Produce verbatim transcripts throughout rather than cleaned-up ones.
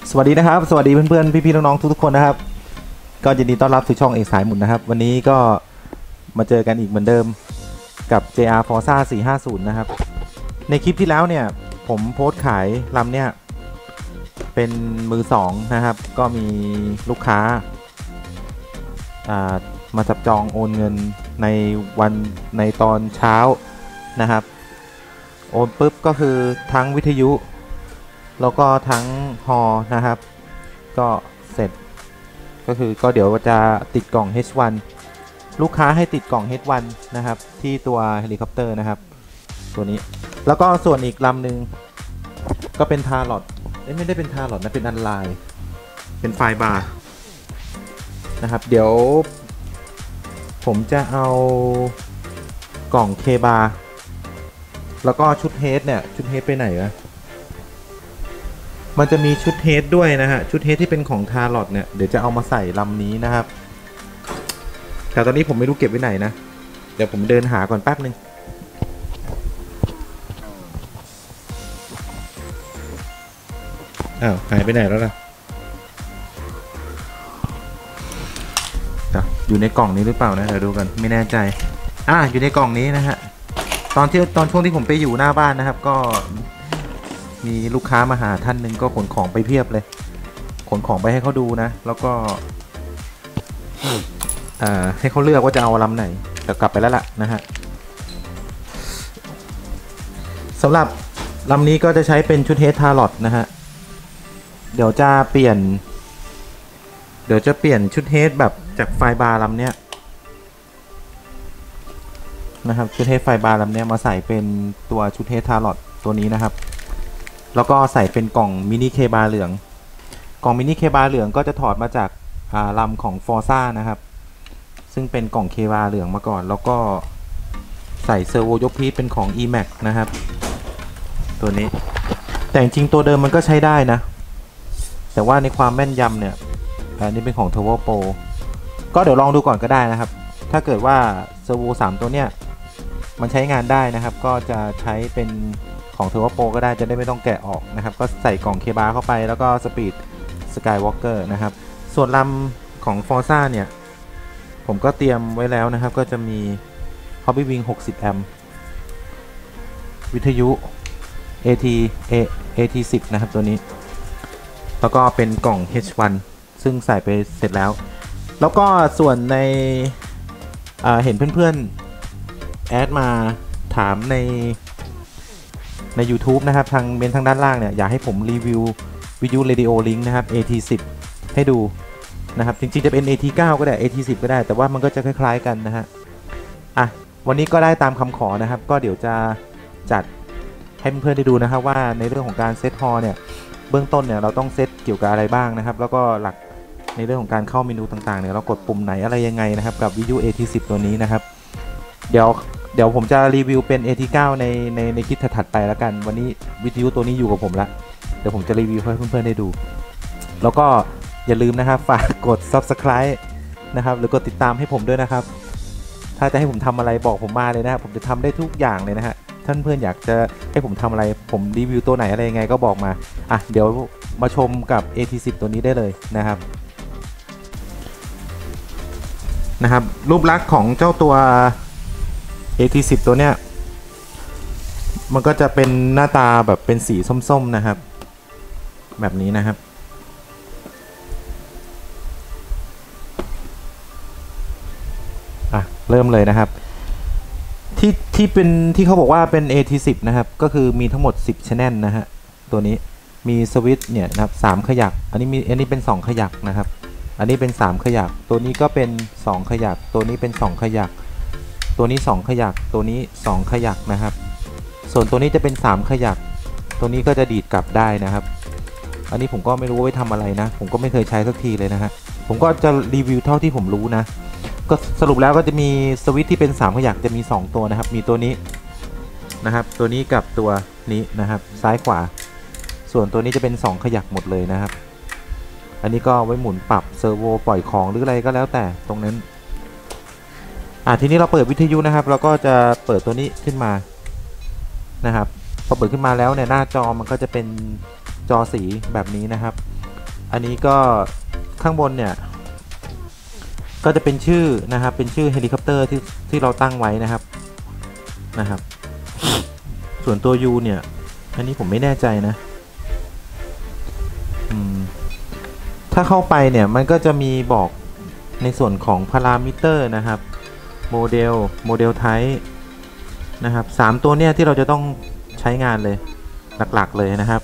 สวัสดีนะครับสวัสดีเพื่อนๆพี่ๆน้องๆทุกๆคนนะครับก็ยินดีต้อนรับสู่ช่องเอกสายหมุนนะครับวันนี้ก็มาเจอกันอีกเหมือนเดิมกับ เจ อาร์ Forza สี่ห้าศูนย์นะครับในคลิปที่แล้วเนี่ยผมโพสต์ขายลำเนี่ยเป็นมือสองนะครับก็มีลูกค้าามาจับจองโอนเงินในวันในตอนเช้านะครับโอนปุ๊บก็คือทั้งวิทยุแล้วก็ทั้งฮอนะครับก็เสร็จก็คือก็เดี๋ยวจะติดกล่อง เอช วัน ลูกค้าให้ติดกล่อง เอช วัน นะครับที่ตัวเฮลิคอปเตอร์นะครับตัวนี้แล้วก็ส่วนอีกลำหนึ่งก็เป็นทาร์ลอตไม่ได้เป็นทาร์ลอตนะเป็นอันไลน์เป็นไฟบาร์นะครับเดี๋ยวผมจะเอากล่องเคบาร์แล้วก็ชุดเฮดเนี่ยชุดเฮดไปไหนวะมันจะมีชุดเฮดด้วยนะฮะชุดเฮดที่เป็นของทาร์ลอตเนี่ยเดี๋ยวจะเอามาใส่ลำนี้นะครับแต่ตอนนี้ผมไม่รู้เก็บไว้ไหนนะเดี๋ยวผมเดินหาก่อนแป๊บนึงอ้าวหายไปไหนแล้วล่ะอยู่ในกล่องนี้หรือเปล่านะเดี๋ยวดูกันไม่แน่ใจอ่ะอยู่ในกล่องนี้นะฮะตอนที่ตอนช่วงที่ผมไปอยู่หน้าบ้านนะครับก็มีลูกค้ามาหาท่านหนึ่งก็ขนของไปเพียบเลยขนของไปให้เขาดูนะแล้วก็อ่าให้เขาเลือกว่าจะเอาลำไหนแต่กลับไปแล้วล่ะนะฮะสำหรับลำนี้ก็จะใช้เป็นชุดเฮดทาร์ลอตนะฮะเดี๋ยวจะเปลี่ยนเดี๋ยวจะเปลี่ยนชุดเฮดแบบจากไฟบาร์ลำเนี้ยนะครับชุดเฮดไฟบาร์ลำเนี้ยมาใส่เป็นตัวชุดเฮดทาร์ลอตตัวนี้นะครับแล้วก็ใส่เป็นกล่องมินิเคบาร์เหลืองกล่องมินิเคบาร์เหลืองก็จะถอดมาจากลำของ Forza นะครับซึ่งเป็นกล่องเคบาร์เหลืองมาก่อนแล้วก็ใส่เซอร์โวยกพีชเป็นของ อี แม็ก นะครับตัวนี้แต่จริงตัวเดิมมันก็ใช้ได้นะแต่ว่าในความแม่นยำเนี่ยอันนี้เป็นของ Turbo Pro ก็เดี๋ยวลองดูก่อนก็ได้นะครับถ้าเกิดว่าเซอร์โวสามตัวเนี้ยมันใช้งานได้นะครับก็จะใช้เป็นของ Turbo Pro ก็ได้จะได้ไม่ต้องแกะออกนะครับก็ใส่กล่องเคบาร์เข้าไปแล้วก็สปีดสกายวอล์กเกอร์นะครับส่วนลำของ Forza เนี่ยผมก็เตรียมไว้แล้วนะครับก็จะมี Hobby Wing หกสิบ แอมป์วิทยุ เอ ที เอ ที สิบ นะครับตัวนี้แล้วก็เป็นกล่อง เอช วัน ซึ่งใส่ไปเสร็จแล้วแล้วก็ส่วนในเห็นเพื่อนๆแอดมาถามในใน YouTube นะครับทางเมนทางด้านล่างเนี่ยอยากให้ผมรีวิววิทยุ Radio Link นะครับ เอ ที สิบ ให้ดูนะครับจริงๆจะเป็น เอ ที เก้า ก็ได้ เอ ที สิบ ก็ได้แต่ว่ามันก็จะคล้ายๆกันนะฮะอ่ะวันนี้ก็ได้ตามคำขอนะครับก็เดี๋ยวจะจัดให้เพื่อนๆได้ดูนะครับว่าในเรื่องของการเซตฮอลเนี่ยเบื้องต้นเนี่ยเราต้องเซตเกี่ยวกับอะไรบ้างนะครับแล้วก็หลักในเรื่องของการเข้าเมนูต่างๆเนี่ยเรากดปุ่มไหนอะไรยังไงนะครับกับวิทยุ เอ ที สิบ ตัวนี้นะครับเดี๋ยวเดี๋ยวผมจะรีวิวเป็น เอ ที เก้า ในในในคลิปถัดๆไปแล้วกันวันนี้วิทยุตัวนี้อยู่กับผมละเดี๋ยวผมจะรีวิวให้เพื่อนๆได้ดูแล้วก็อย่าลืมนะครับฝากกด ซับสไครบ์ นะครับหรือกดติดตามให้ผมด้วยนะครับถ้าจะให้ผมทำอะไรบอกผมมาเลยนะครับผมจะทำได้ทุกอย่างเลยนะฮะท่านเพื่อนอยากจะให้ผมทำอะไรผมรีวิวตัวไหนอะไรยังไงก็บอกมาอ่ะเดี๋ยวมาชมกับ เอ ที สิบ ตัวนี้ได้เลยนะครับนะครับรูปลักษณ์ของเจ้าตัว เอ ที สิบ ตัวเนี้ยมันก็จะเป็นหน้าตาแบบเป็นสีส้มๆนะครับแบบนี้นะครับอ่ะเริ่มเลยนะครับที่ที่เป็นที่เขาบอกว่าเป็น เอ ที สิบ นะครับก็คือมีทั้งหมดสิบ channel นะฮะตัวนี้มีสวิตช์เนี่ยนะครับสามขยักอันนี้มีอันนี้เป็นสองขยักนะครับอันนี้เป็นสามขยักตัวนี้ก็เป็นสองขยักตัวนี้เป็นสองขยักตัวนี้สองขยักตัวนี้สองขยักนะครับส่วนตัวนี้จะเป็นสามขยักตัวนี้ก็จะดีดกลับได้นะครับอันนี้ผมก็ไม่รู้ว่าไว้ทำอะไรนะผมก็ไม่เคยใช้สักทีเลยนะฮะผมก็จะรีวิวเท่าที่ผมรู้นะก็สรุปแล้วก็จะมีสวิตช์ที่เป็นสามขยักจะมีสองตัวนะครับมีตัวนี้นะครับตัวนี้กับตัวนี้นะครับซ้ายขวาส่วนตัวนี้จะเป็นสองขยักหมดเลยนะครับอันนี้ก็ไว้หมุนปรับเซอร์โวปล่อยของหรืออะไรก็แล้วแต่ตรงนั้นอ่ะทีนี้เราเปิดวิทยุนะครับเราก็จะเปิดตัวนี้ขึ้นมานะครับพอเปิดขึ้นมาแล้วเนี่ยหน้าจอมันก็จะเป็นจอสีแบบนี้นะครับอันนี้ก็ข้างบนเนี่ยก็จะเป็นชื่อนะครับเป็นชื่อเฮลิคอปเตอร์ที่ที่เราตั้งไว้นะครับนะครับส่วนตัว U เนี่ยอันนี้ผมไม่แน่ใจนะอืมถ้าเข้าไปเนี่ยมันก็จะมีบอกในส่วนของพารามิเตอร์นะครับโมเดลโมเดลไทป์นะครับสามตัวเนี่ยที่เราจะต้องใช้งานเลยหลักๆเลยนะครับ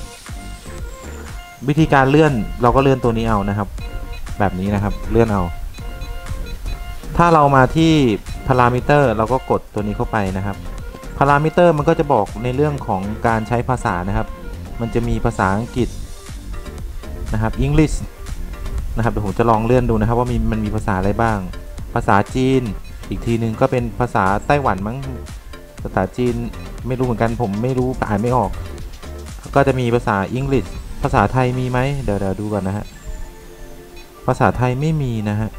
วิธีการเลื่อนเราก็เลื่อนตัวนี้เอานะครับแบบนี้นะครับเลื่อนเอาถ้าเรามาที่พารามิเตอร์เราก็กดตัวนี้เข้าไปนะครับพารามิเตอร์มันก็จะบอกในเรื่องของการใช้ภาษานะครับมันจะมีภาษาอังกฤษนะครับ English นะครับเดี๋ยวผมจะลองเลื่อนดูนะครับว่ามีมันมีภาษาอะไรบ้างภาษาจีนอีกทีนึงก็เป็นภาษาไต้หวันมั้งภาษาจีนไม่รู้เหมือนกันผมไม่รู้อ่านไม่ออกก็จะมีภาษา English ภาษาไทยมีไหมเดี๋ยวเดี๋ยวดูก่อนนะฮะภาษาไทยไม่มีนะฮะ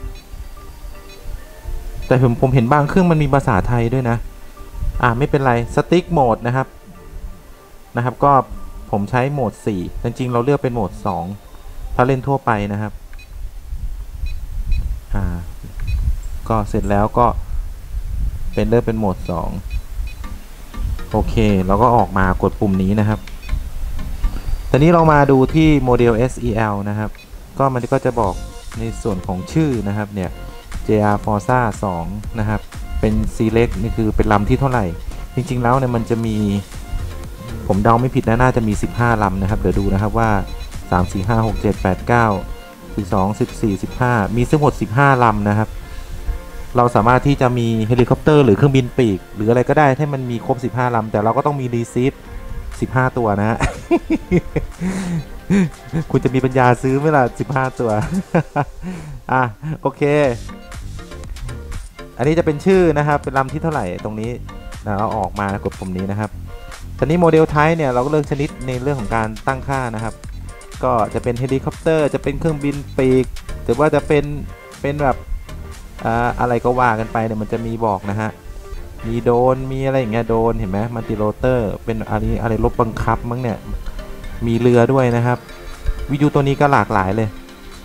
แต่ผมผมเห็นบางเครื่องมันมีภาษาไทยด้วยนะอ่าไม่เป็นไรสติ๊กโหมดนะครับนะครับก็ผมใช้โหมดสี่จริงๆเราเลือกเป็นโหมดสองถ้าเล่นทั่วไปนะครับอ่าก็เสร็จแล้วก็เป็นเลือกเป็นโหมดสองโอเคเราก็ออกมากดปุ่มนี้นะครับตอนนี้เรามาดูที่โมเดล เอส อี แอล นะครับก็มันก็จะบอกในส่วนของชื่อนะครับเนี่ย เจ อาร์ Forza สองนะครับเป็น Select นี่คือเป็นลำที่เท่าไหร่จริงๆแล้วเนี่ยมันจะมีผมเดาไม่ผิดนะน่าจะมีสิบห้าลำนะครับเดี๋ยวดูนะครับว่าสาม สี่ ห้า หก เจ็ด แปด เก้า สิบสอง สิบสี่ สิบห้ามีทั้งหมดสิบห้าลำนะครับเราสามารถที่จะมีเฮลิคอปเตอร์หรือเครื่องบินปีกหรืออะไรก็ได้ให้มันมีครบสิบห้าลำแต่เราก็ต้องมีรีซีฟสิบห้าตัวนะฮะ คุณจะมีปัญญาซื้อไหมล่ะสิบห้าตัว อ่ะโอเคอันนี้จะเป็นชื่อนะครับเป็นลำที่เท่าไหร่ตรงนี้เราออกมากดปุ่มนี้นะครับตอนนี้โมเดลไทป์เนี่ยเราก็เลือกชนิดในเรื่องของการตั้งค่านะครับก็จะเป็นเฮลิคอปเตอร์จะเป็นเครื่องบินปีกหรือว่าจะเป็นเป็นแบบอ่าอะไรก็ว่ากันไปเนี่ยมันจะมีบอกนะฮะมีโดรนมีอะไรอย่างเงี้ยโดรนเห็นไหมมัลติโรเตอร์เป็นอะไรอะไรรถบังคับมั้งเนี่ยมีเรือด้วยนะครับวิดีโอตัวนี้ก็หลากหลายเลย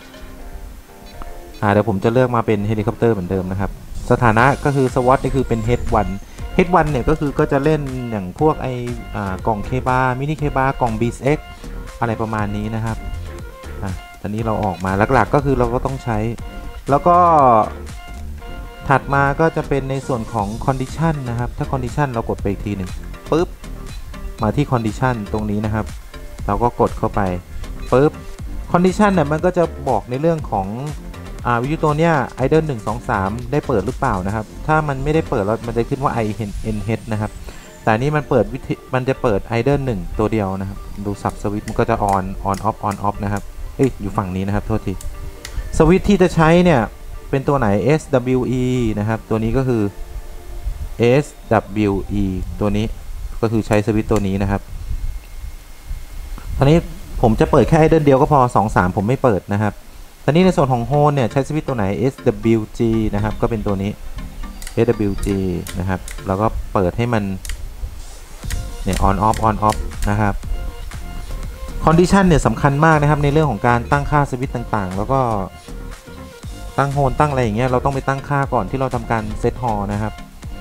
อ่าเดี๋ยวผมจะเลือกมาเป็นเฮลิคอปเตอร์เหมือนเดิมนะครับสถานะก็คือสวอตนี่คือเป็น เฮด วัน เฮด วัน เนี่ยก็คือก็จะเล่นอย่างพวกไออ่ากล่องเคบามินิเคบากล่อง บี เอ็กซ์ อะไรประมาณนี้นะครับอ่ะตอนนี้เราออกมาหลักๆก็คือเราก็ต้องใช้แล้วก็ถัดมาก็จะเป็นในส่วนของ condition นะครับถ้า condition เรากดไปอีกทีหนึ่งปุ๊บมาที่ condition ตรงนี้นะครับเราก็กดเข้าไปปุ๊บ condition เนี่ยมันก็จะบอกในเรื่องของอ่าวิทยุตัวเนี้ย idle หนึ่ง สอง สามได้เปิดหรือเปล่านะครับถ้ามันไม่ได้เปิดแล้วมันจะขึ้นว่า i n head นะครับแต่นี้มันเปิดวิธีมันจะเปิด idle หนึ่งตัวเดียวนะครับดูสับสวิตช์มันก็จะ on on off on off นะครับเอ้ยอยู่ฝั่งนี้นะครับโทษทีสวิตช์ที่จะใช้เนี่ยเป็นตัวไหน เอส ดับเบิลยู อี นะครับตัวนี้ก็คือ เอส ดับเบิลยู อี ตัวนี้ก็คือใช้สวิตช์ตัวนี้นะครับตอนนี้ผมจะเปิดแค่ idle เดียวก็พอสอง สามผมไม่เปิดนะครับตอนนี้ในส่วนของโฮนเนี่ยใช้สวิตช์ตัวไหน เอส ดับเบิลยู จี นะครับก็เป็นตัวนี้ เอส ดับเบิลยู จี นะครับแล้วก็เปิดให้มันเนี่ย on off on off นะครับ condition เนี่ยสำคัญมากนะครับในเรื่องของการตั้งค่าสวิตช์ต่างๆแล้วก็ตั้งโฮนตั้งอะไรอย่างเงี้ยเราต้องไปตั้งค่าก่อนที่เราทำการเซตฮอลนะครับ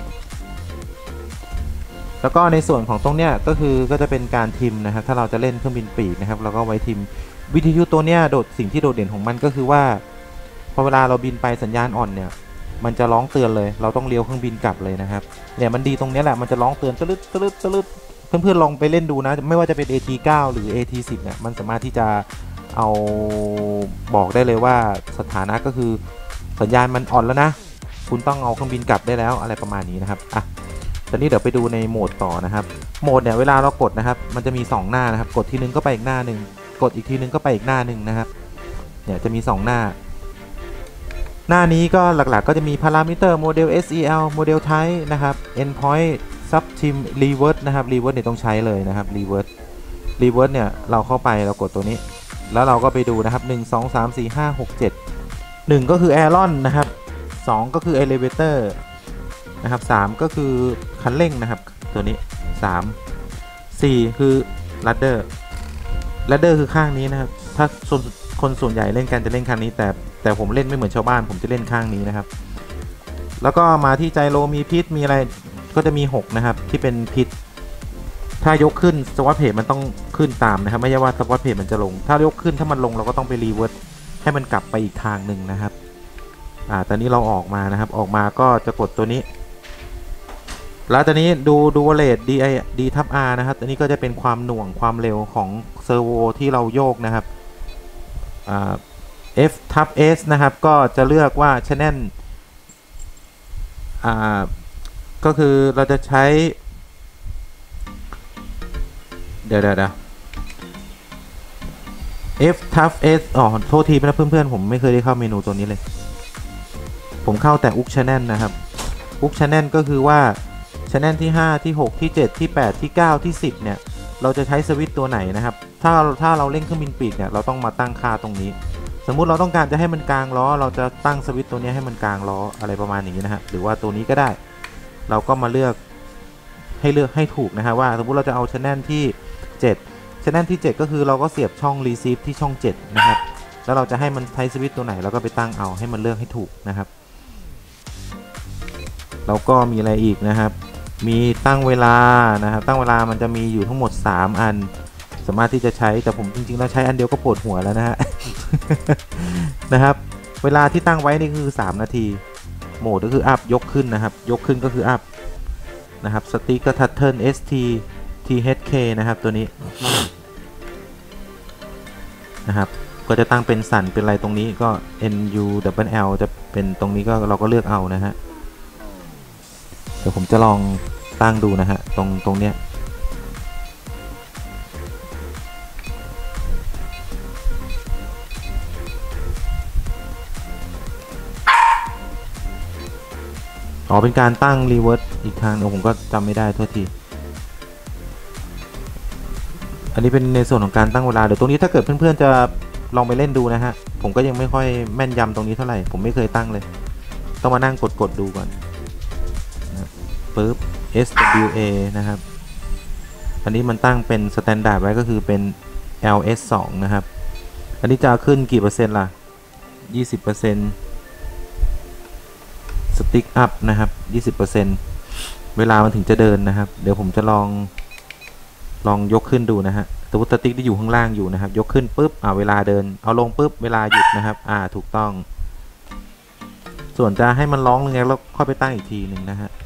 แล้วก็ในส่วนของตรงเนี้ยก็คือก็จะเป็นการทิมนะครับถ้าเราจะเล่นเครื่องบินปีกนะครับเราก็ไว้ทิมวิทยุตัวเนี้ยโดดสิ่งที่โดดเด่นของมันก็คือว่าพอเวลาเราบินไปสัญญาณอ่อนเนี่ยมันจะร้องเตือนเลยเราต้องเลี้ยวเครื่องบินกลับเลยนะครับเนี่ยมันดีตรงนี้แหละมันจะร้องเตือนตะลึดตะลึดตะลึดเพื่อนๆลองไปเล่นดูนะไม่ว่าจะเป็น เอ ที ไนน์ หรือ เอ ที สิบ เนี่ยมันสามารถที่จะเอาบอกได้เลยว่าสถานะก็คือสัญญาณมันอ่อนแล้วนะคุณต้องเอาเครื่องบินกลับได้แล้วอะไรประมาณนี้นะครับอ่ะตอนนี้เดี๋ยวไปดูในโหมดต่อนะครับโหมดเนี่ยเวลาเรากดนะครับมันจะมีสองหน้านะครับกดทีนึงก็ไปอีกหน้าหนึ่งกดอีกทีนึงก็ไปอีกหน้าหนึ่งนะครับเนี่ยจะมีสองหน้าหน้านี้ก็หลักๆ ก็จะมี parameter model เอส อี แอล model type นะครับ endpoint subtim reverse นะครับ reverse เนี่ยต้องใช้เลยนะครับ reverse reverse เนี่ยเราเข้าไปเรากดตัวนี้แล้วเราก็ไปดูนะครับหนึ่ง สอง สาม สี่ ห้า หก เจ็ด หนึ่งก็คือ aileron นะครับสองก็คือ elevator นะครับสามก็คือคันเร่งนะครับตัวนี้สาม สี่คือ ladder ladder คือข้างนี้นะครับถ้าคนคนส่วนใหญ่เล่นกันจะเล่นข้างนี้แต่แต่ผมเล่นไม่เหมือนชาวบ้านผมจะเล่นข้างนี้นะครับแล้วก็มาที่ไจโรมีพิษมีอะไรก็จะมีหกนะครับที่เป็นพิษถ้ายกขึ้นสวอตเพจมันต้องขึ้นตามนะครับไม่ใช่ว่าสวอตเพจมันจะลงถ้ายกขึ้นถ้ามันลงเราก็ต้องไปรีเวิร์สให้มันกลับไปอีกทางหนึ่งนะครับอ่าตอนนี้เราออกมานะครับออกมาก็จะกดตัวนี้แล้วตอนนี้ดูดูวอลเลต D I D ทับ R นะครับอันนี้ก็จะเป็นความหน่วงความเร็วของเซอร์โวที่เราโยกนะครับอ่า F ทับ S นะครับก็จะเลือกว่า Channel อ่าก็คือเราจะใช้เดี๋ยวเดี๋ยว F ทับ S อ๋อโทษทีนะเพื่อนๆผมไม่เคยได้เข้าเมนูตัวนี้เลยผมเข้าแต่อุก Channel นะครับอุก Channel ก็คือว่าChannel ที่ห้าที่หกที่เจ็ดที่แปดที่เก้าที่สิบเนี่ยเราจะใช้สวิตช์ตัวไหนนะครับถ้าถ้าเราเล่นเครื่องบินปีกเนี่ยเราต้องมาตั้งค่าตรงนี้สมมุติเราต้องการจะให้มันกลางล้อเราจะตั้งสวิตช์ตัวนี้ให้มันกลางล้ออะไรประมาณนี้นะฮะหรือว่าตัวนี้ก็ได้เราก็มาเลือกให้เลือกให้ถูกนะฮะว่าสมมุติเราจะเอา Channel ที่เจ็ด Channel ที่เจ็ดก็คือเราก็เสียบช่อง Receive ที่ช่องเจ็ดนะครับแล้วเราจะให้มันใช้สวิตช์ตัวไหนเราก็ไปตั้งเอาให้มันเลือกให้ถูกนะครับแล้วก็มีอะไรอีกนะครับมีตั้งเวลานะครับตั้งเวลามันจะมีอยู่ทั้งหมดสามอันสามารถที่จะใช้แต่ผมจริงๆแล้วใช้อันเดียวก็ปวดหัวแล้วนะฮะ นะครับเวลาที่ตั้งไว้นี่คือสามนาทีโหมดก็คืออัพยกขึ้นนะครับยกขึ้นก็คืออัพนะครับสติ๊กก็ทัตเทิล S T T H K นะครับตัวนี้นะครับก็จะตั้งเป็นสั่นเป็นอะไรตรงนี้ก็ N U L L จะเป็นตรงนี้ก็เราก็เลือกเอานะฮะเดี๋ยวผมจะลองตั้งดูนะฮะตรงตรงเนี้ยอ๋อเป็นการตั้งรีเวิร์สอีกทางเดี๋ยวผมก็จำไม่ได้โทษทีอันนี้เป็นในส่วนของการตั้งเวลาเดี๋ยวตรงนี้ถ้าเกิดเพื่อนๆจะลองไปเล่นดูนะฮะผมก็ยังไม่ค่อยแม่นยำตรงนี้เท่าไหร่ผมไม่เคยตั้งเลยต้องมานั่งกดกดดูก่อนปึ๊บ S W A นะครับอันนี้มันตั้งเป็นสแตนดาร์ดไว้ก็คือเป็น L S สองนะครับอันนี้จะขึ้นกี่เปอร์เซ็นต์ล่ะ ยี่สิบเปอร์เซ็นต์ สติ๊กอัพนะครับ ยี่สิบเปอร์เซ็นต์ เวลามันถึงจะเดินนะครับเดี๋ยวผมจะลองลองยกขึ้นดูนะฮะสมมติสติ๊กที่อยู่ข้างล่างอยู่นะครับยกขึ้นปุ๊บอ่าเวลาเดินเอาลงปุ๊บเวลาหยุดนะครับอ่าถูกต้องส่วนจะให้มันร้องยังไงแล้วค่อยไปตั้งอีกทีหนึ่งนะฮะ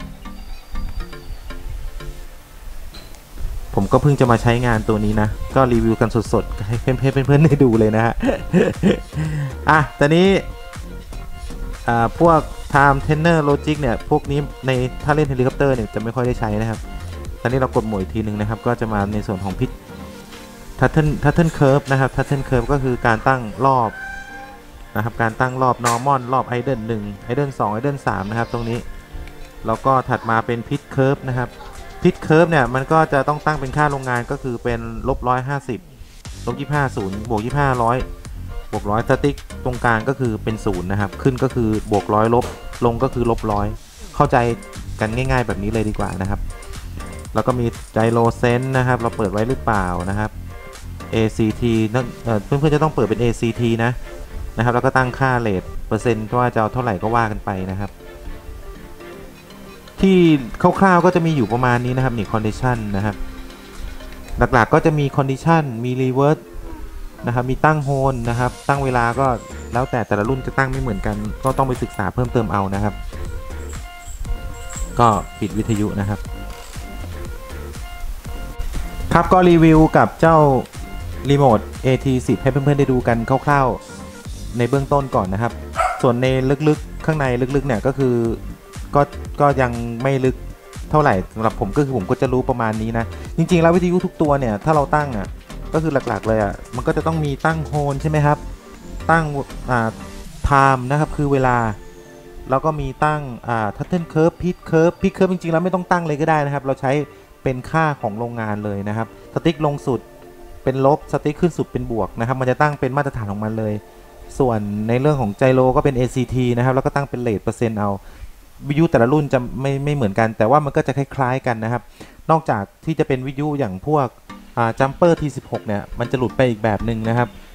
ผมก็เพิ่งจะมาใช้งานตัวนี้นะก็รีวิวกันสดๆให้เพื่อนๆได้ดูเลยนะฮะ อ่ะตอนนี้อ่าพวก Time Tenor Logic เนี่ยพวกนี้ในถ้าเล่นเฮลิคอปเตอร์เนี่ยจะไม่ค่อยได้ใช้นะครับตอนนี้เรากดโหมดอีกทีหนึ่งนะครับก็จะมาในส่วนของพิษ Turtle Turtle Curve นะครับ Turtle Curve ก็คือการตั้งรอบนะครับการตั้งรอบ Normal รอบ Idle หนึ่ง Idle สอง Idle สามนะครับตรงนี้แล้วก็ถัดมาเป็นพิษ Curve นะครับพิษ Curve เนี่ยมันก็จะต้องตั้งเป็นค่าโรงงานก็คือเป็นลบร้อยห้าสิบลบยี่สิบห้าศูนย์บวกยี่สิบห้าร้อยบวกร้อยสติ๊กตรงกลางก็คือเป็นศูนย์นะครับขึ้นก็คือบวกร้อยลบลงก็คือลบร้อยเข้าใจกันง่ายๆแบบนี้เลยดีกว่านะครับแล้วก็มีไจโรเซนส์นะครับเราเปิดไว้หรือเปล่านะครับ A C T เพื่อนๆจะต้องเปิดเป็น A C T นะนะครับแล้วก็ตั้งค่าเรทเปอร์เซ็นต์ว่าจะเอาเท่าไหร่ก็ว่ากันไปนะครับที่คร่าวๆก็จะมีอยู่ประมาณนี้นะครับนี่คอนดิชันนะครับหลักๆก็จะมีคอนดิชันมีรีเวิร์สนะครับมีตั้งโฮลนะครับตั้งเวลาก็แล้วแต่แต่ละรุ่นจะตั้งไม่เหมือนกันก็ต้องไปศึกษาเพิ่มเติมเอานะครับก็ปิดวิทยุนะครับครับก็รีวิวกับเจ้ารีโมท เอ ที สิบ ให้เพื่อนๆได้ดูกันคร่าวๆในเบื้องต้นก่อนนะครับส่วนในลึกๆข้างในลึกๆเนี่ยก็คือก็ก็ยังไม่ลึกเท่าไหร่สำหรับผมก็คือผมก็จะรู้ประมาณนี้นะจริงๆแล้ววิทยุทุกตัวเนี่ยถ้าเราตั้งอ่ะก็คือหลักๆเลยอ่ะมันก็จะต้องมีตั้งโฮลใช่ไหมครับตั้งอ่า time นะครับคือเวลาแล้วก็มีตั้งอ่า Turtle Curve Pitch Curve Pitch Curve จริงๆแล้วไม่ต้องตั้งเลยก็ได้นะครับเราใช้เป็นค่าของโรงงานเลยนะครับสติ๊กลงสุดเป็นลบสติ๊กขึ้นสุดเป็นบวกนะครับมันจะตั้งเป็นมาตรฐานของมันเลยส่วนในเรื่องของไจโรก็เป็น เอ ซี ที นะครับแล้วก็ตั้งเป็นเรทเปอร์เซ็นต์เอาวิทยุแต่ละรุ่นจะไม่ไม่เหมือนกันแต่ว่ามันก็จะคล้ายๆกันนะครับนอกจากที่จะเป็นวิทยุอย่างพวกอ่าจัมเปอร์ ที สิบหก เนี่ยมันจะหลุดไปอีกแบบหนึ่งนะครับ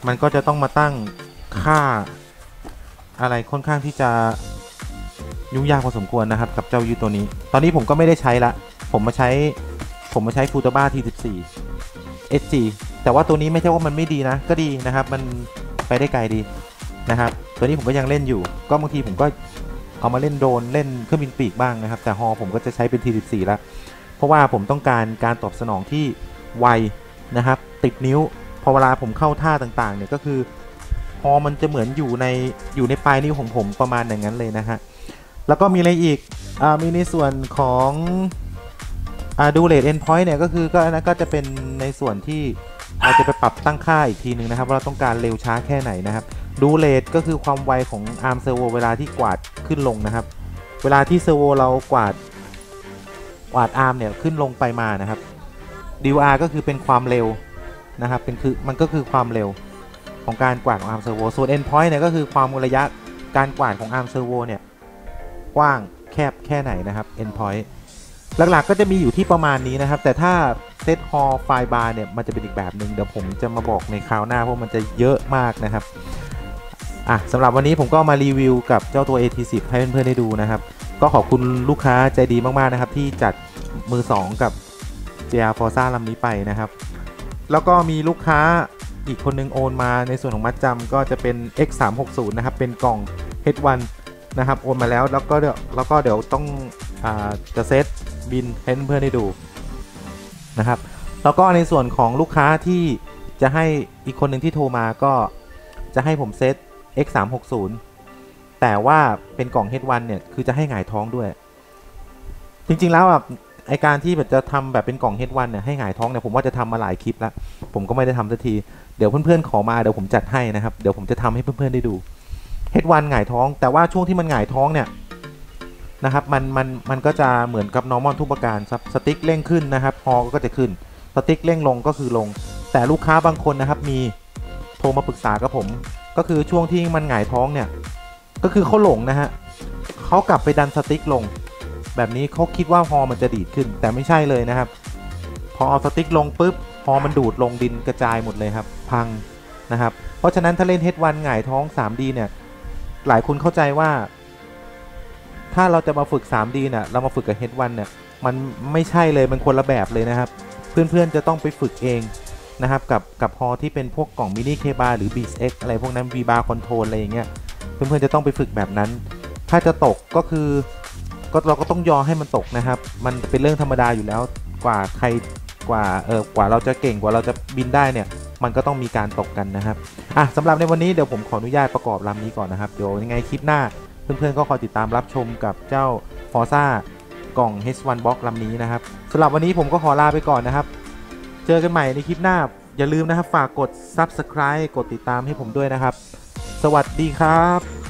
มันก็จะต้องมาตั้งค่าอะไรค่อนข้างที่จะยุ่งยากพอสมควรนะครับกับเจ้ายูตัวนี้ตอนนี้ผมก็ไม่ได้ใช้ละผมมาใช้ผมมาใช้ฟูตาบ้า ที สิบสี่ เอส จี แต่ว่าตัวนี้ไม่ใช่ว่ามันไม่ดีนะก็ดีนะครับมันไปได้ไกลดีนะครับตัวนี้ผมก็ยังเล่นอยู่ก็บางทีผมก็เอามาเล่นโดรนเล่นเครื่องบินปีกบ้างนะครับแต่ฮอผมก็จะใช้เป็น ที สิบสี่ แล้วเพราะว่าผมต้องการการตอบสนองที่ไวนะครับติดนิ้วพอเวลาผมเข้าท่าต่างๆเนี่ยก็คือฮอมันจะเหมือนอยู่ในอยู่ในปลายนิ้วของผมประมาณอย่างนั้นเลยนะฮะแล้วก็มีอะไรอีกอ่ามีในส่วนของอ่าดูเลทเอนพอยต์เนี่ยก็คือก็นะก็จะเป็นในส่วนที่เราจะไปปรับตั้งค่าอีกทีหนึ่งนะครับว่าเราต้องการเร็วช้าแค่ไหนนะครับดูเลทก็คือความไวของอาร์มเซอร์โวเวลาที่กวาดขึ้นลงนะครับเวลาที่เซอร์โวเรากวาดกวาดอาร์มเนี่ยขึ้นลงไปมานะครับ ดี อาร์ ก็คือเป็นความเร็วนะครับเป็นคือมันก็คือความเร็วของการกวาดของอาร์มเซอร์โวส่วน endpoint เนี่ยก็คือความระยะการกวาดของอาร์มเซอร์โวเนี่ยกว้างแคบแค่ไหนนะครับ endpoint หลักๆก็จะมีอยู่ที่ประมาณนี้นะครับแต่ถ้าเซตฮอลไฟบาร์เนี่ยมันจะเป็นอีกแบบหนึ่งเดี๋ยวผมจะมาบอกในคราวหน้าเพราะมันจะเยอะมากนะครับอ่ะสำหรับวันนี้ผมก็มารีวิวกับเจ้าตัว เอ ที สิบ ให้เพื่อนๆได้ดูนะครับก็ขอบคุณลูกค้าใจดีมากๆนะครับที่จัดมือสองกับ เจ อาร์ Forza ลำนี้ไปนะครับแล้วก็มีลูกค้าอีกคนนึงโอนมาในส่วนของมัดจำก็จะเป็น เอ็กซ์ สามหกศูนย์ นะครับเป็นกล่อง เอช วัน นะครับโอนมาแล้วแล้วก็เดี๋ยวแล้วก็เดี๋ยวต้องอ่าจะเซตบินให้เพื่อนๆได้ดูนะครับแล้วก็ในส่วนของลูกค้าที่จะให้อีกคนหนึ่งที่โทรมาก็จะให้ผมเซต เอ็กซ์ สามหกศูนย์ แต่ว่าเป็นกล่อง เอช วัน เนี่ยคือจะให้หงายท้องด้วยจริงๆแล้วแบบไอการที่แบบจะทำแบบเป็นกล่อง เอช วัน เนี่ยให้หงายท้องเนี่ยผมว่าจะทำมาหลายคลิปแล้วผมก็ไม่ได้ทำสักทีเดี๋ยวเพื่อนๆขอมาเดี๋ยวผมจัดให้นะครับเดี๋ยวผมจะทำให้เพื่อนๆได้ดู เอช วัน หงายท้องแต่ว่าช่วงที่มันหงายท้องเนี่ยนะครับมันมันมันก็จะเหมือนกับ normal ทุกประการสติ๊กเร่งขึ้นนะครับฮอก็จะขึ้นสติ๊กเร่งลงก็คือลงแต่ลูกค้าบางคนนะครับมีโทรมาปรึกษากับผมก็คือช่วงที่มันหงายท้องเนี่ยก็คือเขาหลงนะฮะเขากลับไปดันสติ๊กลงแบบนี้เขาคิดว่าฮอมันจะดีดขึ้นแต่ไม่ใช่เลยนะครับพอเอาสติ๊กลงปุ๊บฮอมันดูดลงดินกระจายหมดเลยครับพังนะครับเพราะฉะนั้นถ้าเล่น เอช วัน หงายท้อง ทรี ดี เนี่ยหลายคนเข้าใจว่าถ้าเราจะมาฝึก ทรี ดี เนี่ยเรามาฝึกกับ เอช วัน เนี่ยมันไม่ใช่เลยมันคนละแบบเลยนะครับเพื่อนๆจะต้องไปฝึกเองนะครับกับกับฮอที่เป็นพวกกล่องมินิเคบาหรือ บี เอ็กซ์ อะไรพวกนั้น V bar control อะไรอย่างเงี้ยเพื่อนๆจะต้องไปฝึกแบบนั้นถ้าจะตกก็คือก็เราก็ต้องยอมให้มันตกนะครับมันเป็นเรื่องธรรมดาอยู่แล้วกว่าใครกว่าเออกว่าเราจะเก่งกว่าเราจะบินได้เนี่ยมันก็ต้องมีการตกกันนะครับอ่ะสำหรับในวันนี้เดี๋ยวผมขออนุญาตประกอบลำนี้ก่อนนะครับเดี๋ยวยังไงคลิปหน้าเพื่อนๆก็คอยติดตามรับชมกับเจ้า Forza กล่อง เอช วัน Box ลำนี้นะครับสำหรับวันนี้ผมก็ขอลาไปก่อนนะครับเจอกันใหม่ในคลิปหน้าอย่าลืมนะครับฝากกด Subscribe กดติดตามให้ผมด้วยนะครับสวัสดีครับ